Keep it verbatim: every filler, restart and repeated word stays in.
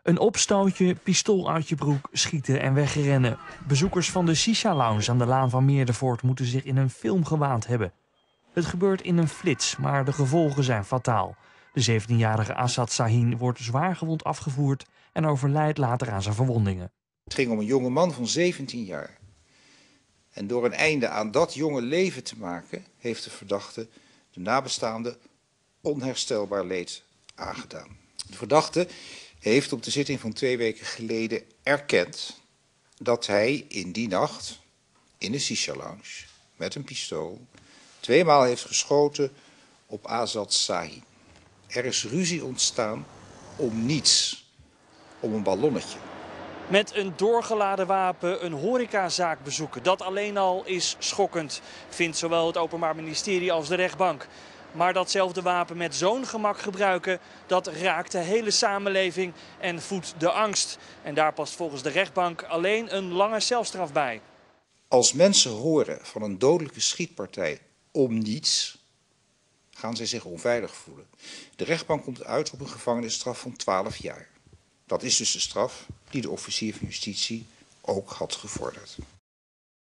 Een opstootje, pistool uit je broek, schieten en wegrennen. Bezoekers van de Shisha Lounge aan de Laan van Meerdervoort moeten zich in een film gewaand hebben. Het gebeurt in een flits, maar de gevolgen zijn fataal. De zeventienjarige Assad Sahin wordt zwaargewond afgevoerd en overlijdt later aan zijn verwondingen. Het ging om een jonge man van zeventien jaar. En door een einde aan dat jonge leven te maken, heeft de verdachte de nabestaanden onherstelbaar leed aangedaan. De verdachte heeft op de zitting van twee weken geleden erkend dat hij in die nacht in de Shisha Lounge met een pistool tweemaal heeft geschoten op Assad Sahin. Er is ruzie ontstaan om niets, om een ballonnetje. Met een doorgeladen wapen een horecazaak bezoeken, dat alleen al is schokkend, vindt zowel het Openbaar Ministerie als de rechtbank. Maar datzelfde wapen met zo'n gemak gebruiken, dat raakt de hele samenleving en voedt de angst. En daar past volgens de rechtbank alleen een lange celstraf bij. Als mensen horen van een dodelijke schietpartij om niets, gaan zij zich onveilig voelen. De rechtbank komt uit op een gevangenisstraf van twaalf jaar. Dat is dus de straf die de officier van justitie ook had gevorderd.